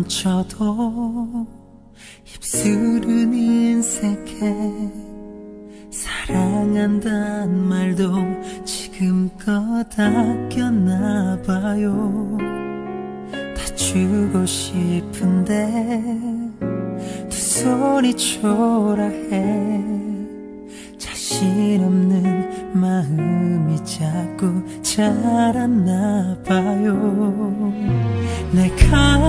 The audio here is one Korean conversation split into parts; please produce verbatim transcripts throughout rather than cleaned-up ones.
멈춰도 입술은 인색해. 사랑한단 말도 지금껏 아꼈나봐요. 다 주고 싶은데 두 손이 초라해. 자신 없는 마음이 자꾸 자랐나봐요. 내가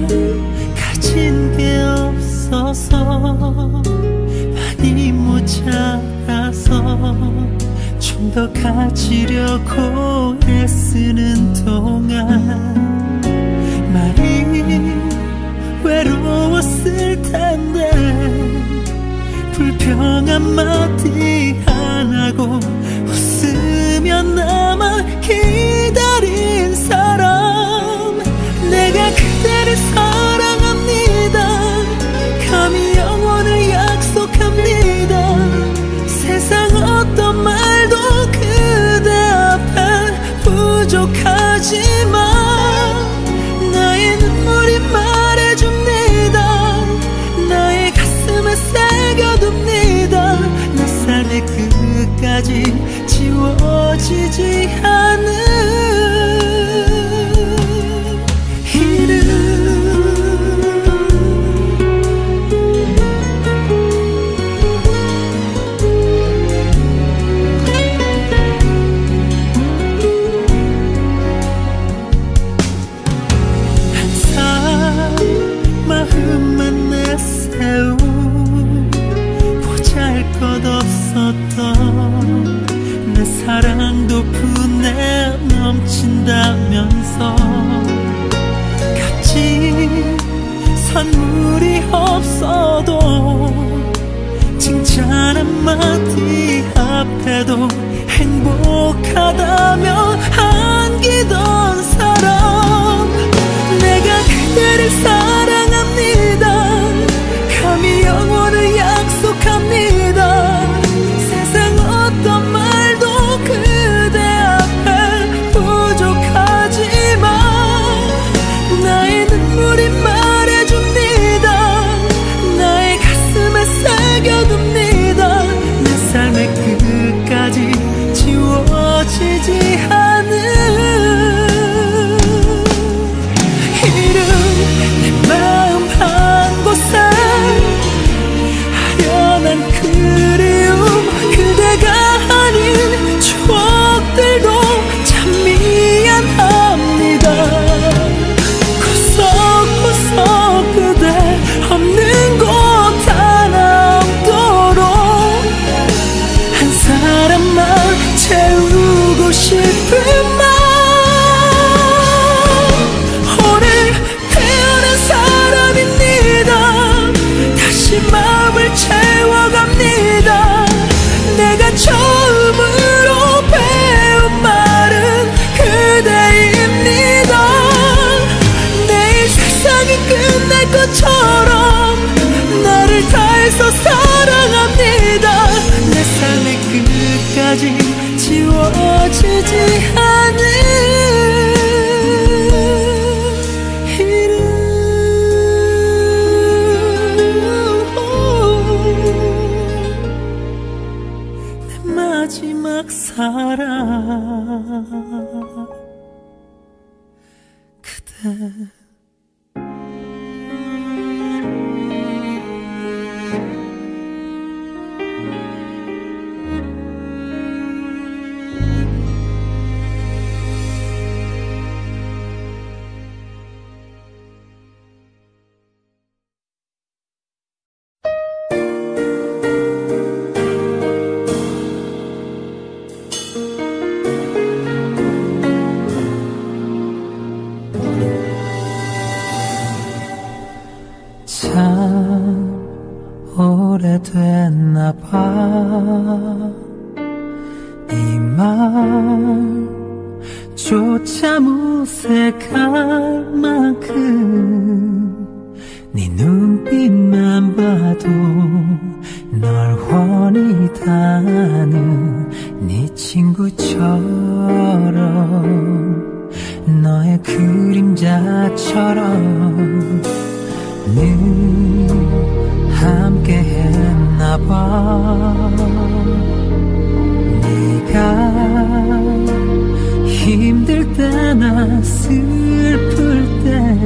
가진 게 없어서 많이 모자라서 좀 더 가지려고 애쓰는 동안 많이 외로웠을 텐데 불평 한마디 안 하고 웃으며 나만 기다린 사람. 내가 그대를 사랑합니다. 감히 영원을 약속합니다. 세상 어떤 말도 그대 앞엔 부족하지만 나의 눈물이 말해줍니다. 나의 가슴에 새겨둡니다. 내 삶의 끝까지 지워지지 않은 내 사랑도 분에 넘친다면서 값진 선물이 없어도 칭찬 한마디 앞에도 행복하다며 안기던 사람. 내가 그대를 사랑합니다. 감히 영원을 약속합니다. 어떤 말도 그대 앞에 부족하지만 나의 눈물이 말해줍니다. 나의 가슴에 새겨둡니다. 내 삶의 끝까지 지워지지 않은 이름. 내 마음 한 곳에 아련한 그리움. 그대가 아닌 추억들도 참 미안합니다. 구석구석 그대 없는 곳 하나 없도록 한 사람만 채우고 싶은 마음. 오늘 태어난 사람입니다. 다시 마음을 채워갑니다. 내가 처음으로 배운 말은 그대입니다. 내일 세상이 끝날 것처럼 나를 다해서 사랑합니다. 내 삶의 끝까지 지워지지 않은 마지막 사랑 그대. 참 오래됐나봐. 이 말조차 무색할 만큼 네 눈빛만 봐도 널 훤히 다 아는 네 친구처럼 너의 그림자처럼 늘 함께 했나봐. 네가 힘들 때나 슬플 때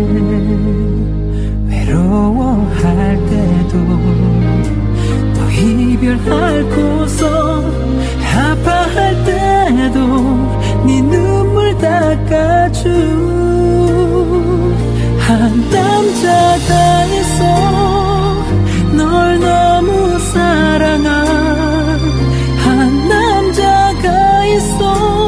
외로워할 때도 또 이별하고서 아파할 때도 네 눈물 닦아준 한 남자가 있어. 널 너무 사랑한 한 남자가 있어.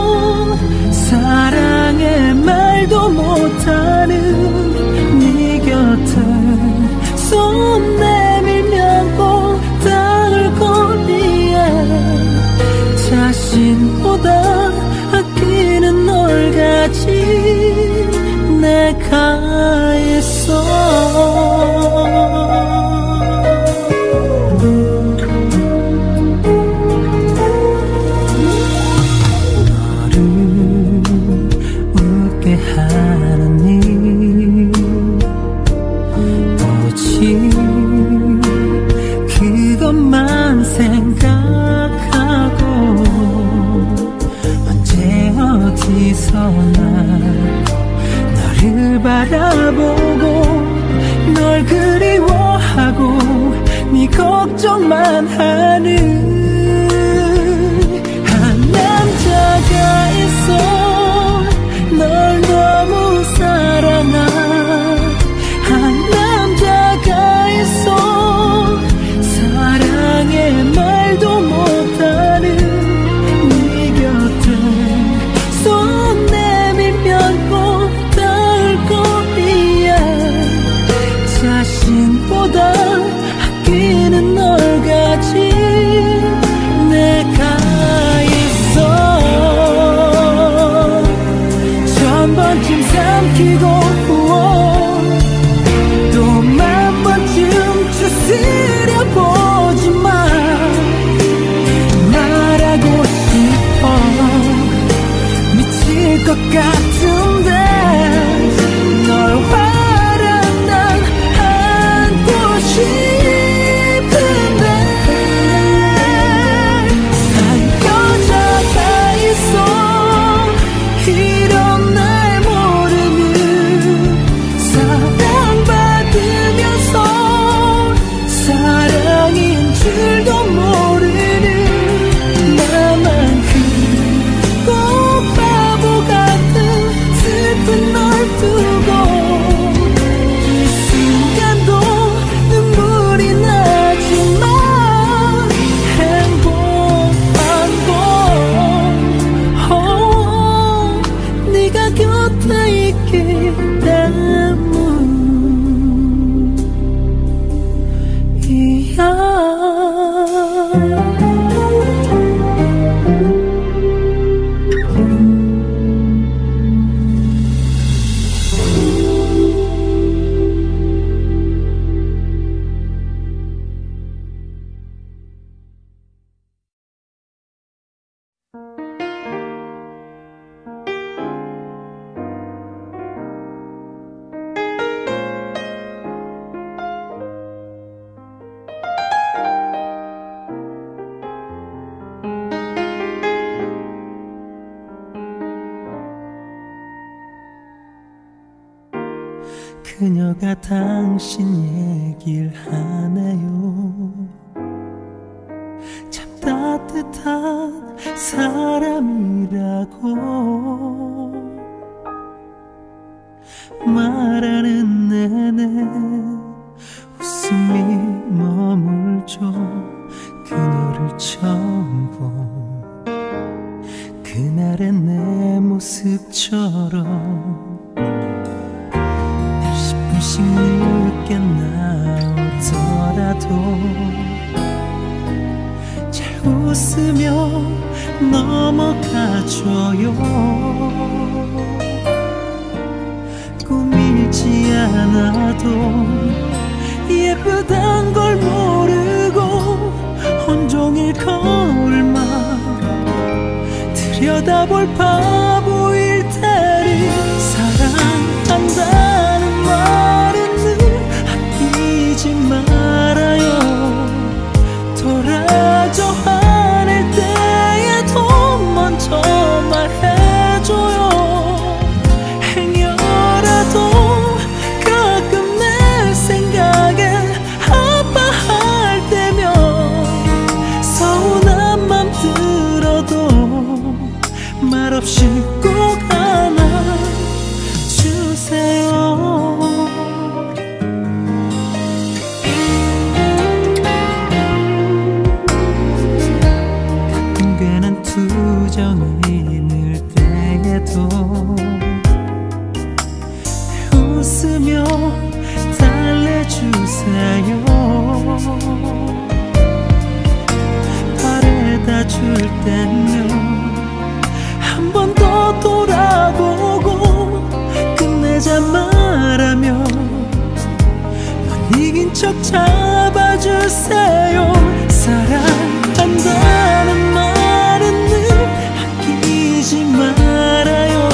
사랑의 말도 못하는 네 곁을 손 내밀면 꼭 닿을 거리에 자신보다 아끼는 널 가진 내가 있어. 너를 웃게 하는 일 오직 그것만 생각하고 언제 어디서나 너를 바라보고 널 그리워하고 네 걱정만 하는 한 남자가 있어. 널 너무 사랑한 한 남자가 있어. 사랑의 말도 못하는 네 곁을 손 내밀면 꼭 닿을 거리에 자신보다 아끼는 널 가진 내가 있어. 천 번쯤 삼키고 또 만 번쯤 추스려 보지만 말하고 싶어. 미칠 것 같은데 널 화랑 난 안고 싶은데 한 여자가 있어. 이런 날 모르는 사랑받으면서 사랑인 줄도 모르는 나만큼 꼭 바보 같은 슬픈 널 두고 이 순간도 눈물이 나지만 행복한 건 oh, 네가 곁에 있기 때문이야. 그녀가 당신 얘길 하네요. 참 따뜻한 사람이라고 말하는 내내 웃음이 머물죠. 그녀를 처음 본 그날의 내 모습처럼 조금씩 늦게 나오더라도 잘 웃으며 넘어가줘요. 꾸미지 않아도 예쁘단 걸 모르고 온종일 거울만 들여다볼 바보일 테니 사랑한다는 말은 늘 주세요. 바래다 줄 때면 한 번 더 돌아보고 끝내자 말하며 못 이긴 척 잡아주세요. 사랑한다는 말은 늘 아끼지 말아요.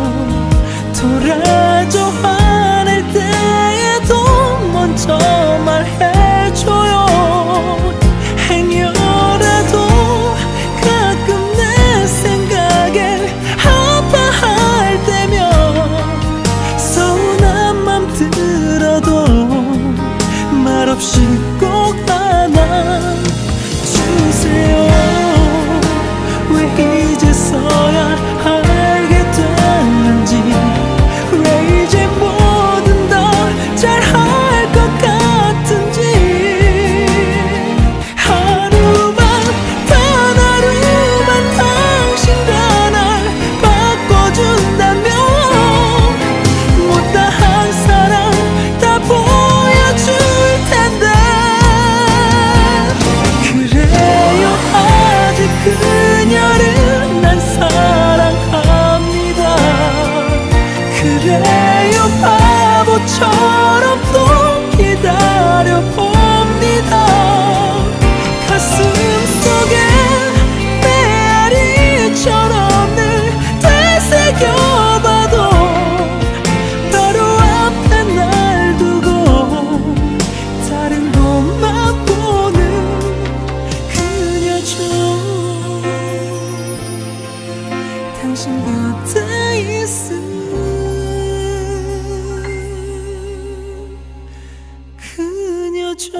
돌아줘 화낼 때에도 먼저 말해줘요. 행여라도 가끔 내 생각에 아파할 때면 서운한 맘 들어도 말없이 꼭 안아주세요. 왜 이제서야 알게 됐는지, 왜 이제 뭐든 다 잘할 것 같은지. 하루만 단 하루만 당신과 날 바꿔준다면 못다한 사랑 다 보여줄 텐데. 그래요 아직 그녀를 난 사랑합니다. 그래요 바보처럼 또 기다려봅니다. 가슴 속에 메아리처럼 늘 되새겨봐도 바로 앞에 날 두고 다른 곳만 보는 그녀죠. 당신 곁에 있음 그녀죠.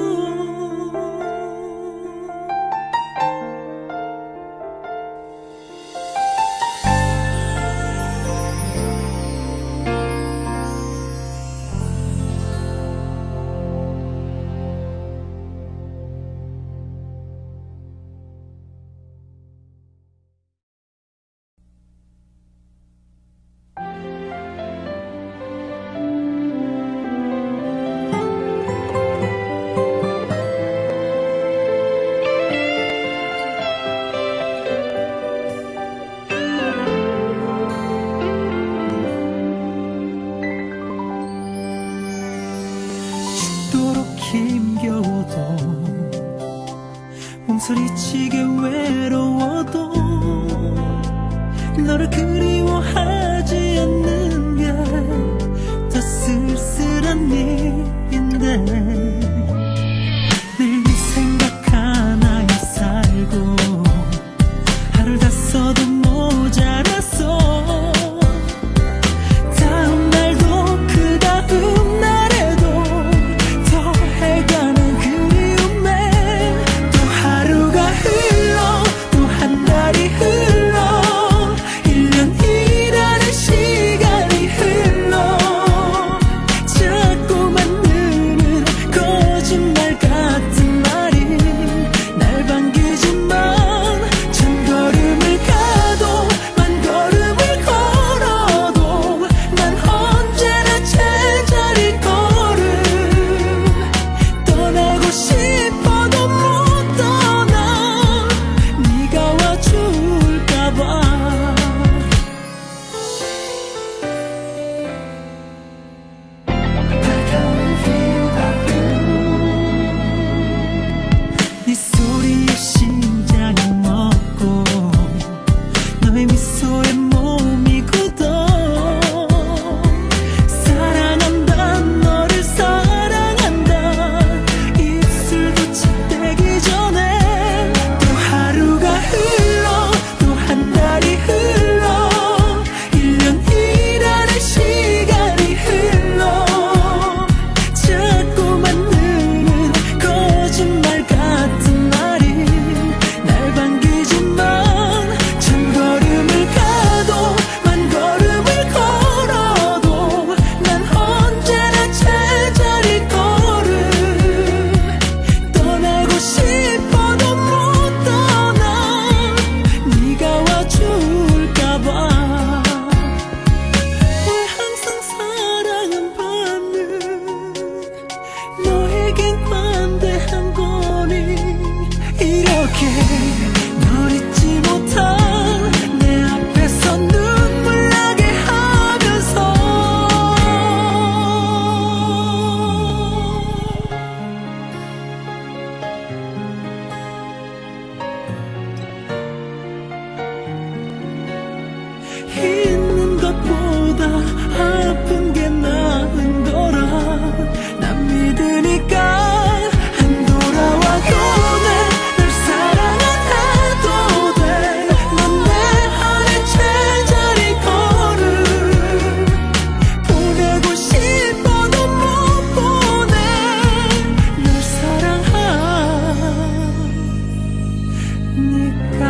죽도록 힘겨워도 몸서리치게 외로워도 너를 그리워하지 않는 게 더 쓸쓸한 일인데. 늘 네 생각 하나에 살고 하루를 다 써도 모자랐어. 다음 날도 그 다음 날에도 더해가는 그리움에 또 하루가 흘러 또 한 달이 흘러 일 년이라는 시간이 흘러 자꾸만 느는 거짓말 같은 말이 날 반기지만 천 걸음을 가도 만 걸음을 걸어도 난 언제나 제자리 걸음. 떠나고 싶어도 못 떠나 네가 와줄까봐. 네 소리에 심장이 먹고 너의 미소에 몸이 굳어. 사랑한다 너를 사랑한다 입술도 찢대기 전에 또 하루가 흘러 또 한 달이 흘러 일 년이라는 시간이 흘러 자꾸만 느는 거짓말 같은 말이 날 반기지만 천 걸음을 가도 있는 것보다 아픈 게 나은 거라 난 믿으니까 안 돌아와도 돼 널 사랑 안 해도 돼 넌 내 안에 제자리 걸음 보내고 싶어도 못 보내 널 사랑하니까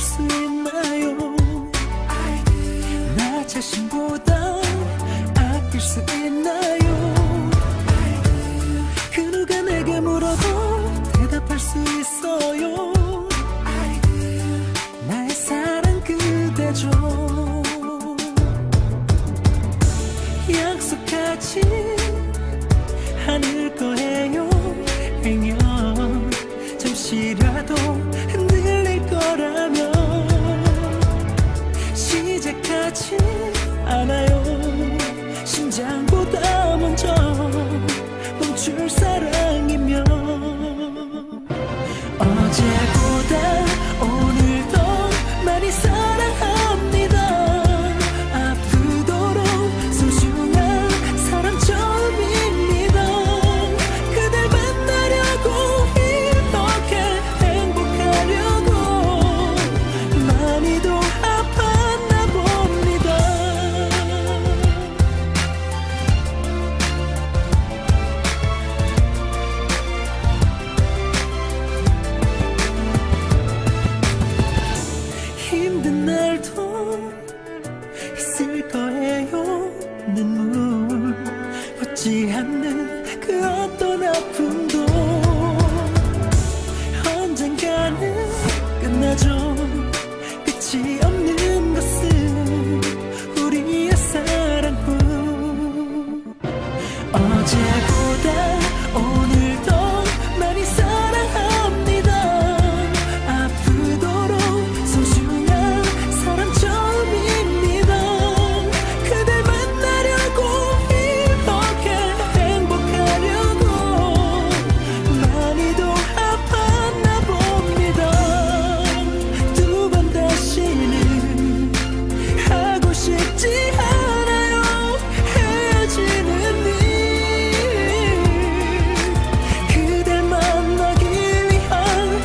수 있나요? 나 자신보다 아낄 수 있나요? 그 누가 내게 물어도 대답할 수 있어요. 나의 사랑 그대죠. 약속하지 않을 거예요. 행여 잠시라도 흔들릴 거라면 시작하지 않아요. 심장보다 먼저 멈출 사랑이면 어제보다 오늘도 많이 사랑합니다. 아프도록 소중한 사람 처음입니다. 그댈 만나려고 이렇게 행복하려고 많이도 아팠나 봅니다. 힘든 날도 있을 거예요. 눈물 붙지 않는 그 어떤 아픔도 언젠가는 끝나죠. 끝이 없는 것은 우리의 사랑뿐. 어제보다 오늘도 많이 사랑합니다. 아프도록 소중한 사람 처음입니다. 그댈 만나려고 이렇게 행복하려고 많이도 아팠나 봅니다. 두 번 다시는 하고 싶지 않아요. 헤어지는 일 그댈 만나기 위한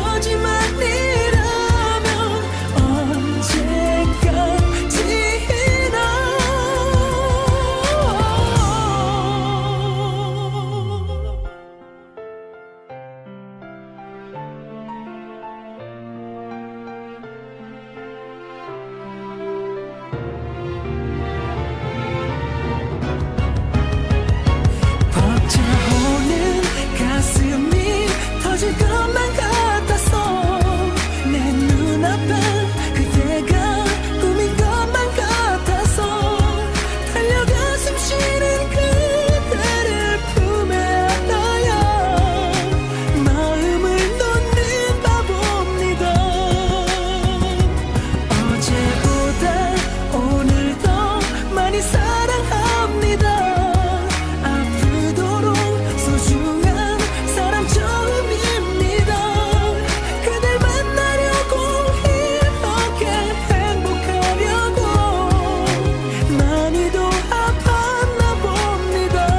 헤어짐만이라면 언제까지나 벅차오는 가슴이 터질 것만 같아서 내 눈앞에 그대가 꿈인 것만 같아서 달려가 숨쉬는 그대를 품에 안아야 마음을 놓는 바보입니다. 어제보다 오늘도 많이 사랑합니다. 아프도록 소중한 사람 처음입니다. 그댈 만나려고 이렇게 행복하려고 많이도 아팠나 봅니다.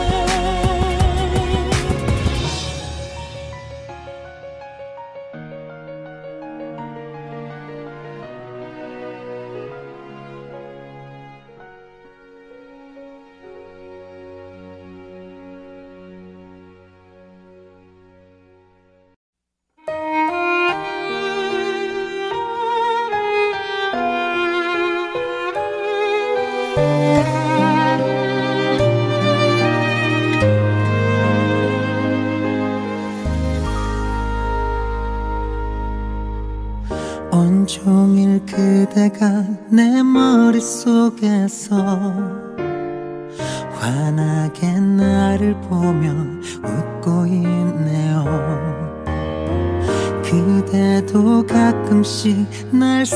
온종일 그대가 내 머릿속에서 환하게 나를 보며 웃고 있네요. 그대도 가끔씩 날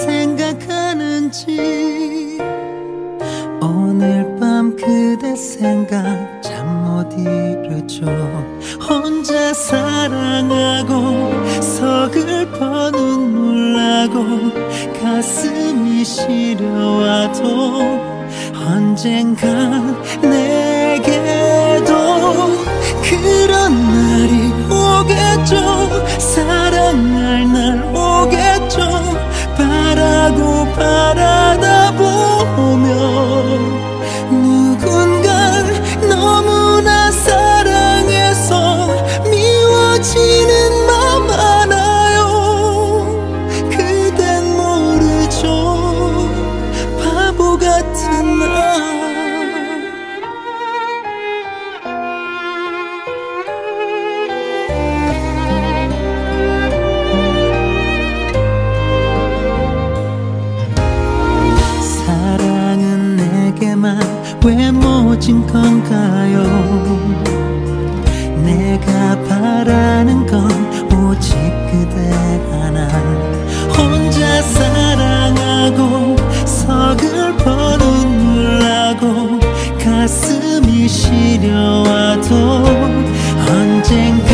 생각하는지 오늘 밤 그대 생각 잠 못 이루죠. 혼자 사랑하고 서글퍼 눈물 나고 가슴이 시려와도 언젠가 내게도 그런 날이 오겠죠. 사랑할 날 오겠죠. 바라고 바라다 보면 누군가를 너무나 사랑해서 미워지는 맘 많아요. 그댄 이루어진 건가요? 내가 바라는 건 오직 그대 하나. 혼자 사랑하고 서글퍼 눈물 나고 가슴이 시려와도 언젠가